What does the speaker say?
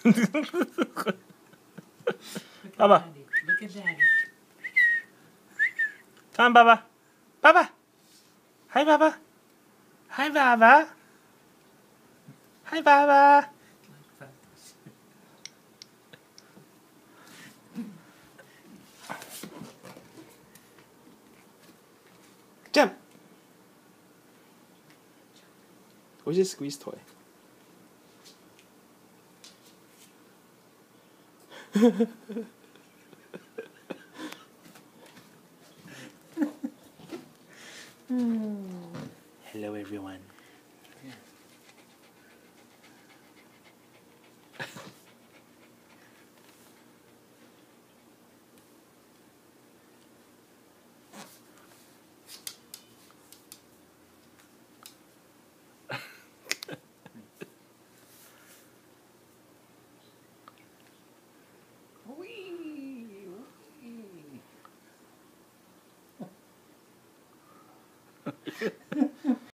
Baba. Look at Daddy. Come on, Baba. Baba. Hi, Baba. Hi, Baba. Hi, Baba. Jump. Where's your squeeze toy? Hello, everyone.